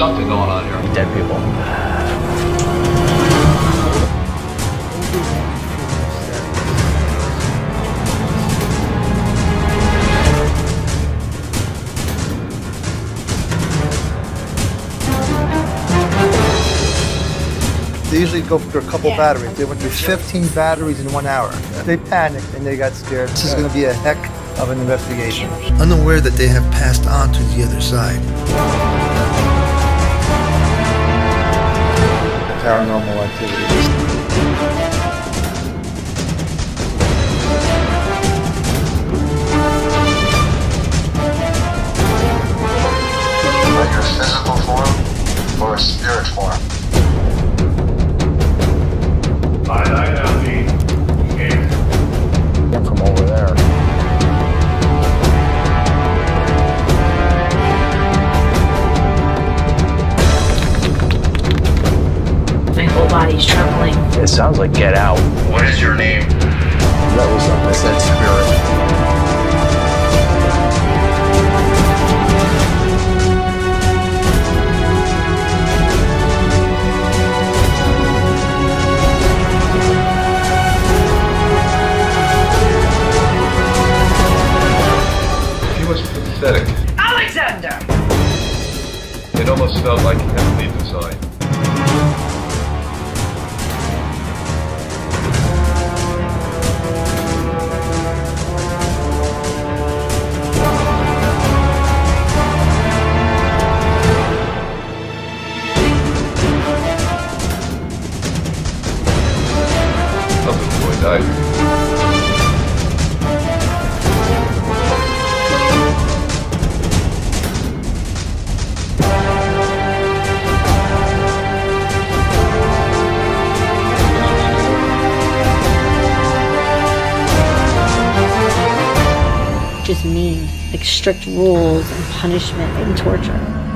something going on here. Dead people. They usually go for a couple batteries. They went through 15 batteries in 1 hour. They panicked and they got scared. This is going to be a heck of an investigation. Unaware that they have passed on to the other side. Paranormal activities. Like a physical form or a spirit form? Came from over there. My whole body's trembling. It sounds like Get Out. What is your name? That was I said spirit. Pathetic. Alexander! It almost felt like heavenly design. Nothing boy died. Just mean, like strict rules and punishment and torture.